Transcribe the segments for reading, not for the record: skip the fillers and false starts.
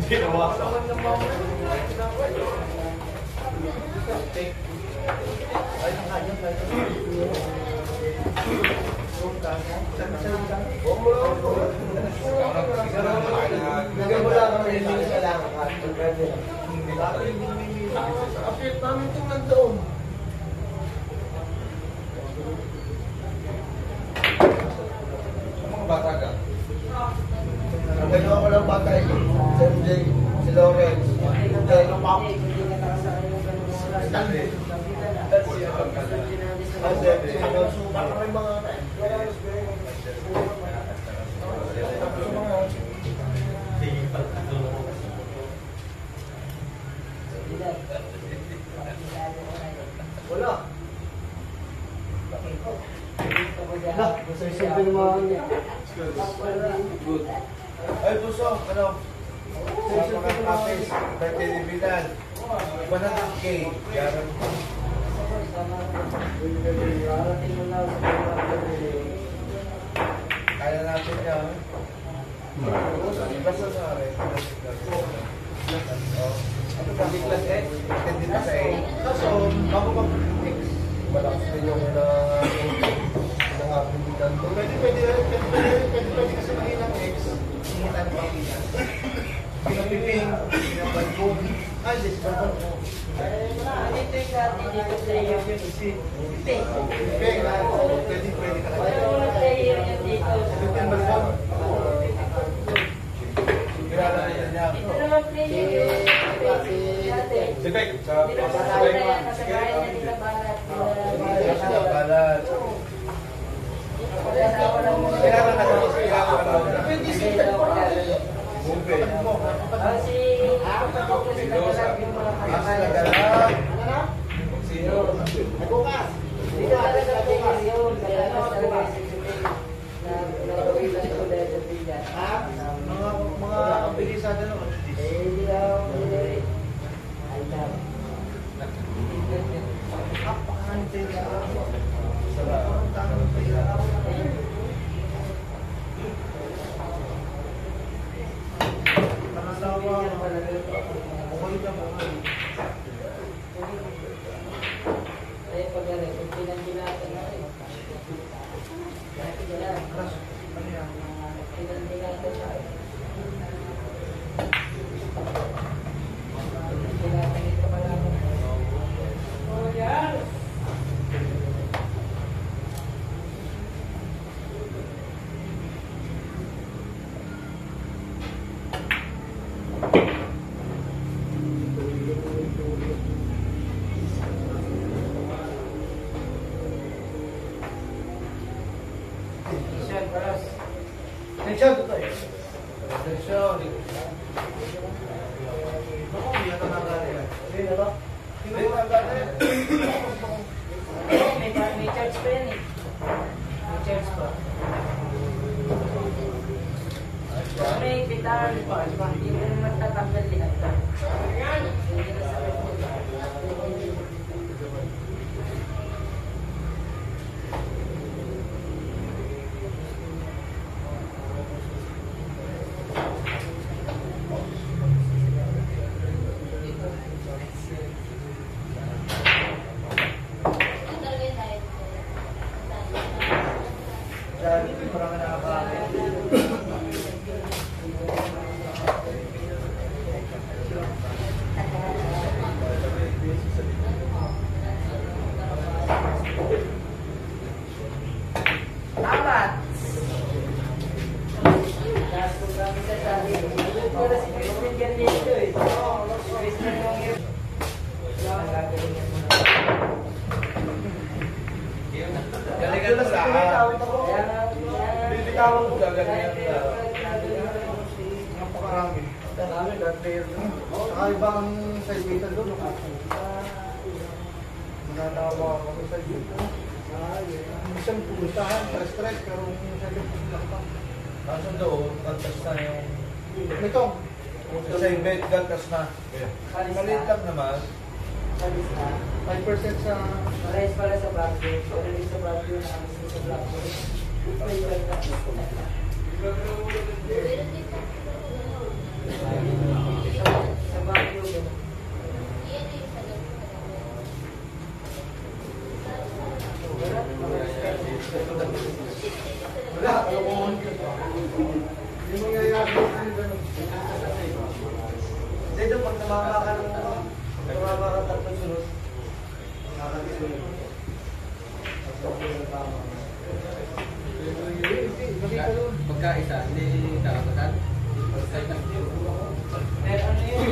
Ginawa ko. Lagyan mo lang ang release sa lang. Apit namin itong nandoon. Mga bata ka? Ang gano'n ko lang bata eh. Si MJ, si Lawrence, si Pop. Stanley. Wala. Wala. Masasabay naman. Good. Ay, puso, ano? Sa mga kapis, birthday ni Vidal. 100K. Yaran mo. Kaya natin yan. Basta sa akin. Ano ba? Class X? Hindi pa sa A. Kaso, bago mag-X, malakas din yung pinangapitan ko. Pwede kasi mahinang X. Hingitan pa kita. Pinapiping, pinabalbon. Ay, this balbon ko. Dito yung dati, dito sa iyo. Piping, pwede ka na. Wala sa iyo yung dito. Piping balbon. Kilala na niya. Ito naman player yung dati. Sipek. Hindi naman kasama na yan, kasagayan na nila balat. Balat. Wala sa wala mo. Kilala na ako. Kilala ka na. Pwede siya pa rin. Bumpe. Si kapatid ko si Tagalog yung mga kasagayan. Sino? Nagbukas. Dito talaga player yun. Kaya talaga si Sipin. Nakulitan ko dahil sa pila. Mga kabilisan na naman. Hindi ako pinili. Ay, tama. Ay, pag ano, kung pinantilatan na rin. Pinantilatan na rin. Pinantilatan ito pala ako. Oh, yan! Attention, tutoy. Atensyon. Ako, hindi na nangyari. Hindi na ba? Hindi na nangyari. May charge pa yan eh. May charge pa. May bitar pa. Hindi mo naman tatanggal lahat. Hindi na sa Parang nakakain. apat. Tapos kung kami sasabi, para si Christian ganito eh. Si Christian yung yun. Ang gagalingan mo na. Galingan na sa akin. Bibitawan ko gagalingan na. Napakarami. Marami, God player doon. Saka ibang side meter doon. Mananawa kami sa dito. Isang pumuntahan, stress, pero minsan yung pumuntahan. Kaso doon, kantas na yung... Ito, Sa invent, kantas na. Maliit lang naman. Salis na. 5% sa... Parehas pala sa Blackboard. Pero yung sa Blackboard na kami sa Blackboard. May iba na. Makita doon. Pagkaisa, hindi kakatasan. Pagkaisa. Pero ano yun?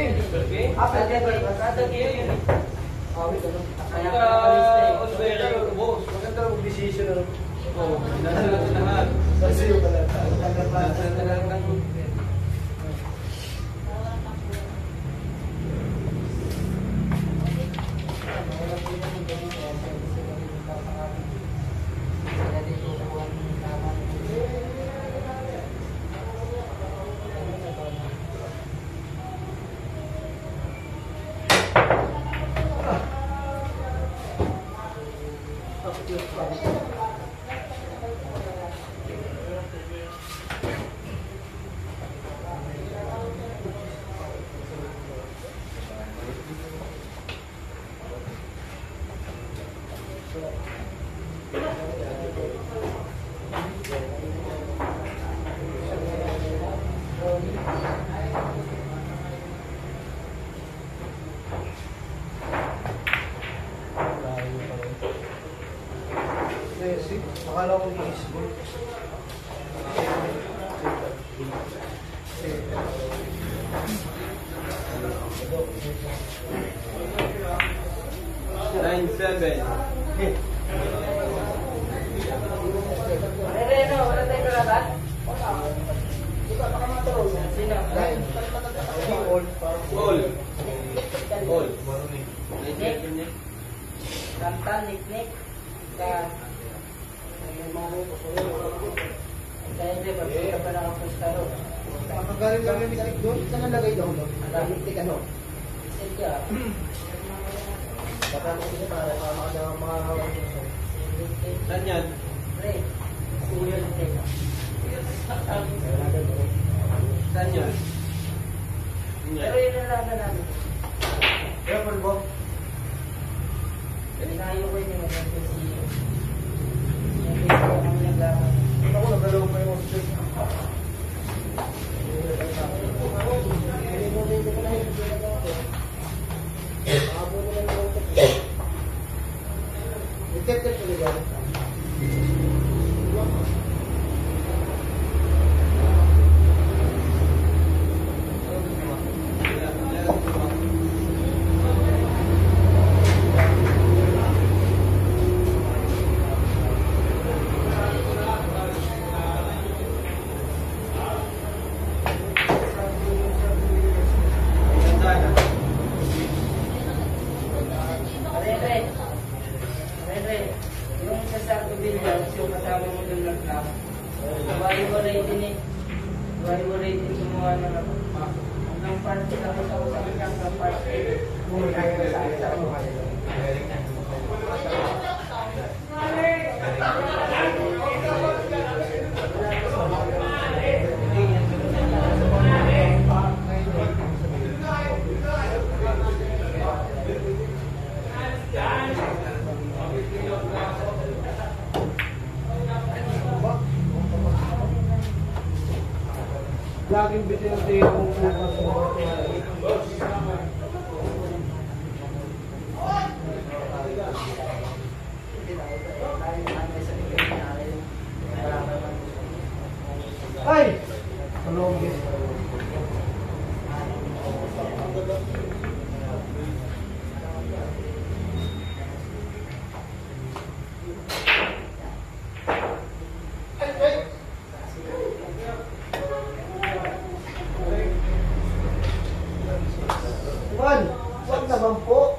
After game yun. Awit ano? Kaya Boss, maganda ang decision na. Oo, nasa lahat. Kasi yung talaga. Nasa lahat ng Akala ko is good. 9-7. Reno, wala tayong kalaban? Sino? All. All. Nick. Kantan, Nick. Kaya hindi, pagkita pa nakapusta ro. Makagaling lang yung mitik doon. Saan nalagay doon? Ang dami mitik ano? Sige. Baka mo siya para mga hawak doon. Saan yan? Pre, kuya ng teka. Saan yan? Pero yun ang laban namin. Careful mo. Inayo ko yun yung si... Yung kami naglaban. Ako nagalaw pa yung straight. Detective talaga. Renre, yung sa Santo Villas, yung kasama mo doon ng club, wari-wari din eh. Wari-wari din sumuha ng ako. Hanggang party lang sa usapin hanggang party. Kung kaya sa akin. Laging bitin yung bukas mo. Ay! Ano yun? Juan, wag naman po.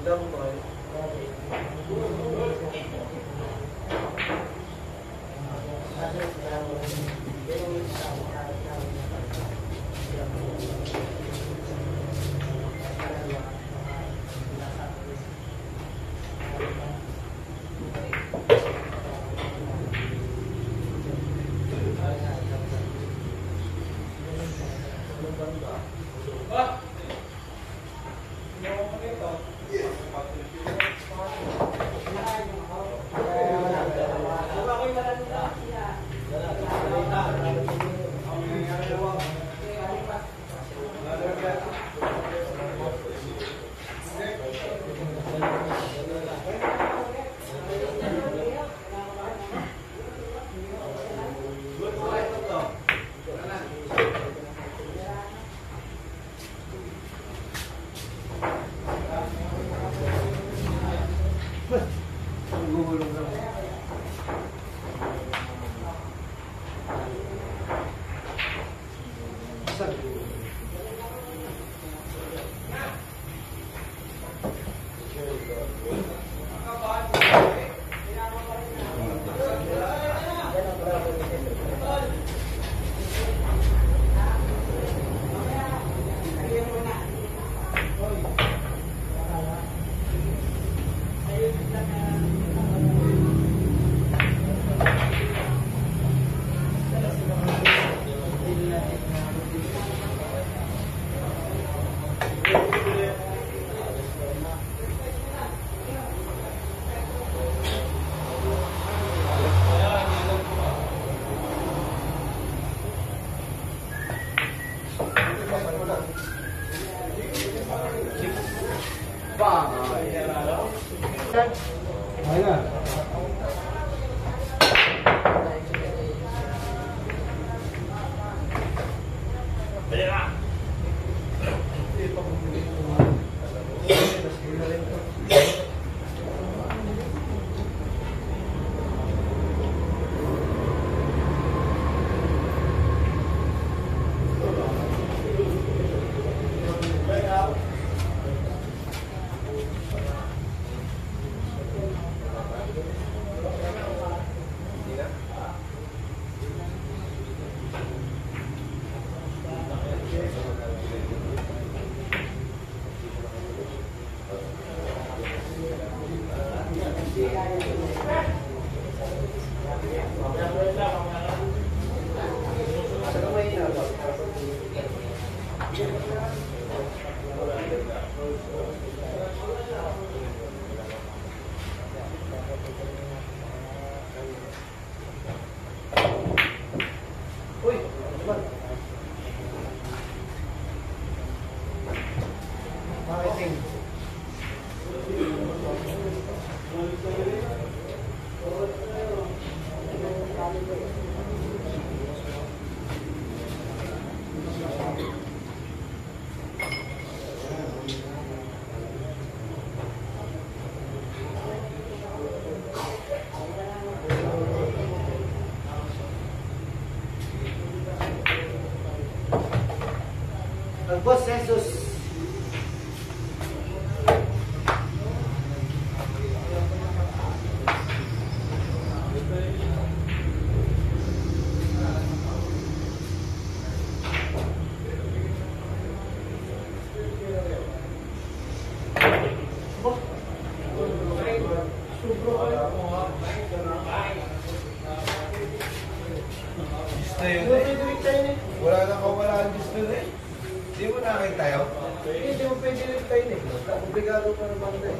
Dampay. Ayan. Boss Jesus. Wala nang kawalaan gusto na eh. Hindi mo nakita yun? Hindi mo pwede rin tayo eh. Obligado pa naman tayo.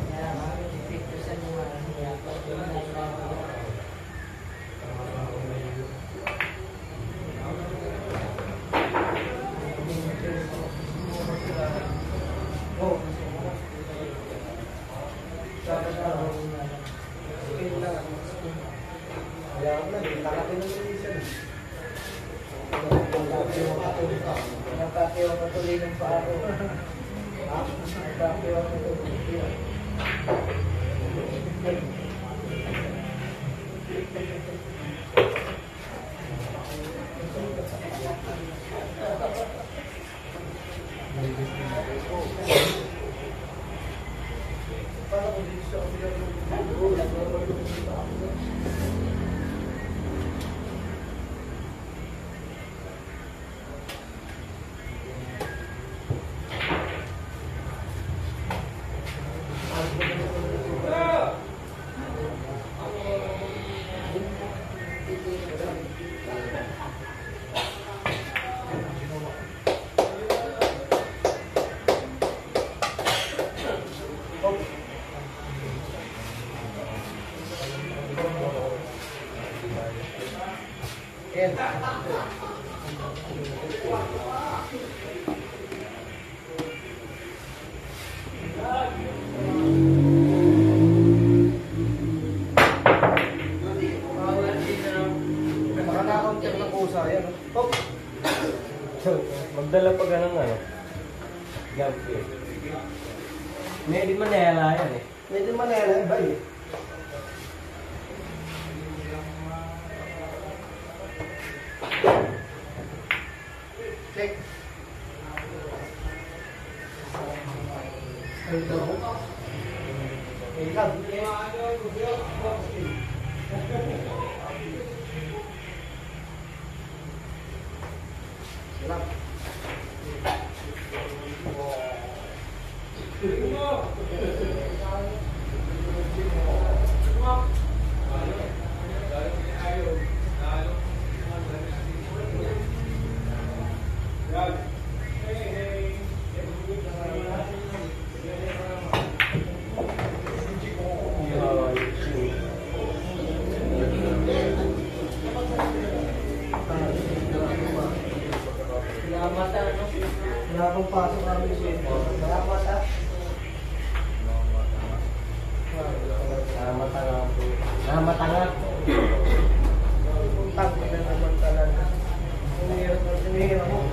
Nagkakayaw patuloy ng paa ko. Nagkakayaw patuloy. Para kung dito sa Nakakakount ng kusa yan. Oh. Magdala pa ka ng ano? Gampi. Hindi Manila yan eh. Medyo manela, iba eh. Check. Ito. Ikaw. Wala akong pasok kami siya. Salamat ha. Namatanga. Puntang ko na naman talaga. Umihirap mo.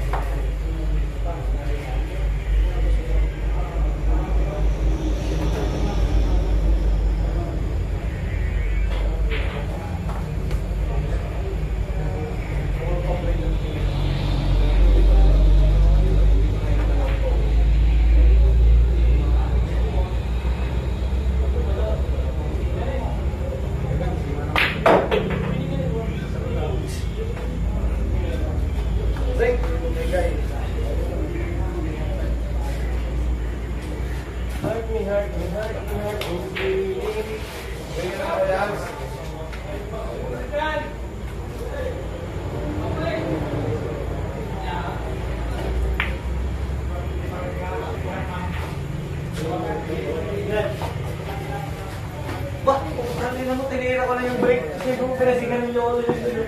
Bah, kanina mo tinira ko na yung brake. Kasi kung pinasigan niyo ako yun.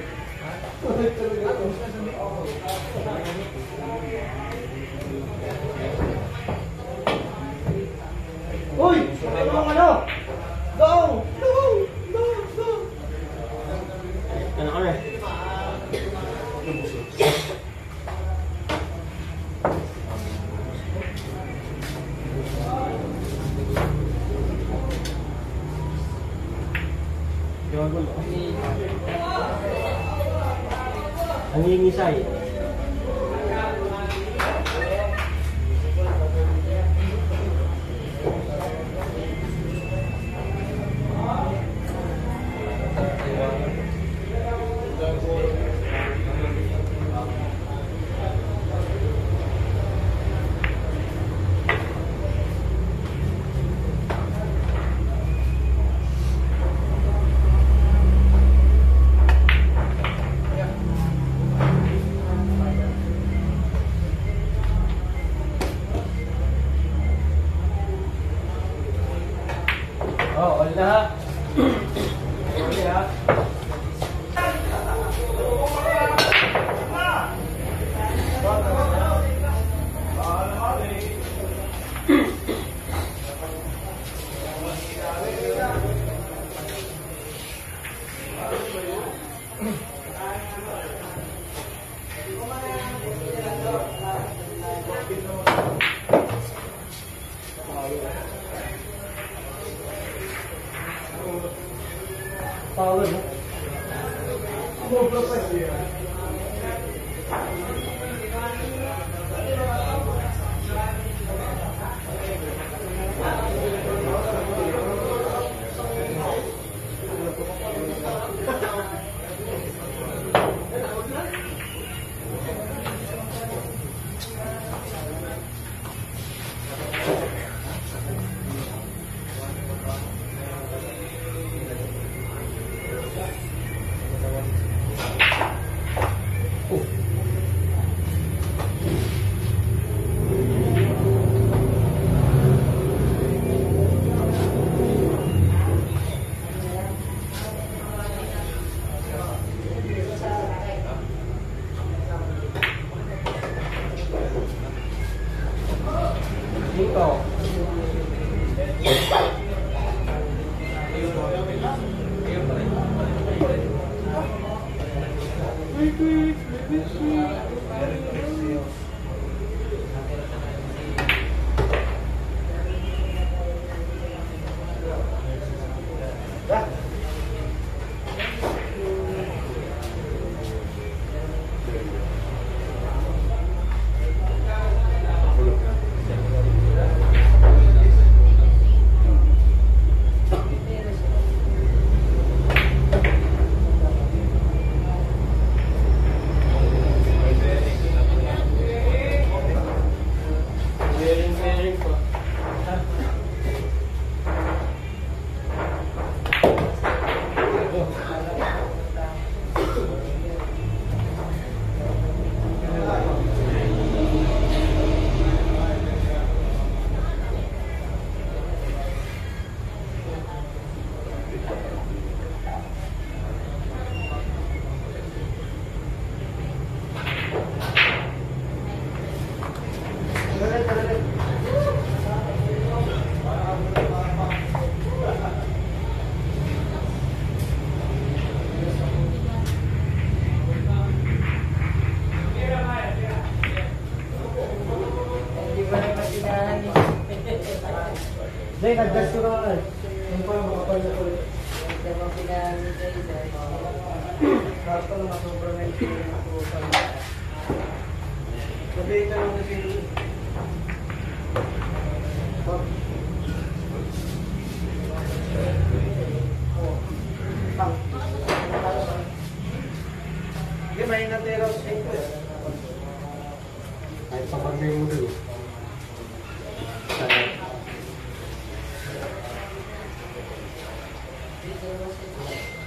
Uy! Ano? Go! Go! Go! Go! Ano ka na? Ang hingisay. Oh, all na ha. Okay ha. Power mo. Sobra pa siya. Merry Christmas sa'yo. Ah! Bearing po. Hindi ba na matinahan eh. Dahil nag-gas ko na yung parang makapal na ulit. Hindi ba pinahan ni Jason? Lahat pa naman sobrang nag-gas ako sa mga. Sabihin ka lang na sila. Hindi, may natira sa ito. Kahit pa pag may model. Dito ba siya?